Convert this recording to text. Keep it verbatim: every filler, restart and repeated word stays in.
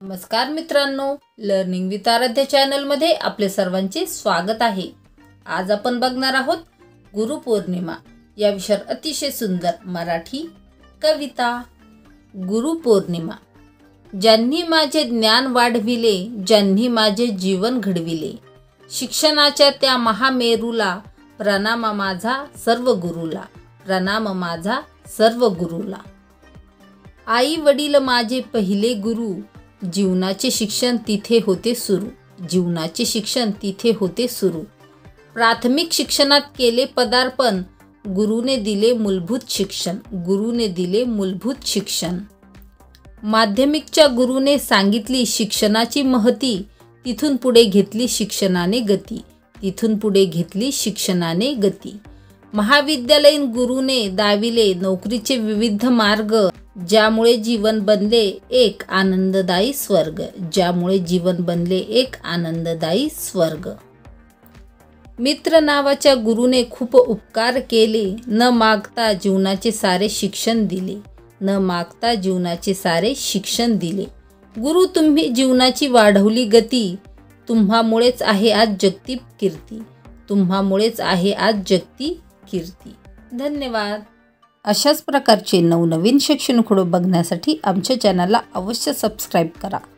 नमस्कार मित्रांनो, learning with Aaradhya चॅनलमध्ये आपले सर्वांचे स्वागत आहे। आज आपण बघणार आहोत गुरुपौर्णिमा या विषयावर अतिशय सुंदर मराठी कविता। गुरुपौर्णिमा। ज्यांनी माझे ज्ञान वाढविले, ज्यांनी माझे जीवन घडविले, शिक्षणाच्या त्या महामेरूला प्रणाम माझा सर्व गुरुला, प्रणाम माझा सर्व गुरुला। आई वडील माझे पहिले गुरु, जीवनाचे शिक्षण तिथे होते सुरू, जीवनाचे शिक्षण तिथे होते सुरू। प्राथमिक शिक्षणात केले पदार्पण, गुरुने दिले मूलभूत शिक्षण, गुरुने दिले मूलभूत शिक्षण। माध्यमिकच्या गुरुने सांगितली शिक्षणाची महती, तिथून पुढे घेतली शिक्षणाने गती, तिथून पुढे घेतली शिक्षणाने गती। महाविद्यालयीन गुरुने दाविले नोकरीचे विविध मार्ग, ज्यामुळे जीवन बनले एक आनंददायी स्वर्ग, ज्यामुळे जीवन बनले एक आनंददायी स्वर्ग। मित्र नावाच्या गुरुने खूप उपकार केले, न मागता जीवनाचे सारे शिक्षण दिले, न मागता जीवनाचे सारे शिक्षण दिले। गुरु तुम्ही जीवनाची वाढवली गती, तुम्हामुळेच आहे आज जगती कीर्ती, तुम्हामुळेच आहे आज जगती कीर्ती। धन्यवाद। अशाच प्रकारचे नवनवीन शैक्षणिक व्हिडिओ बघण्यासाठी आमच्या चॅनलला अवश्य सबस्क्राईब करा।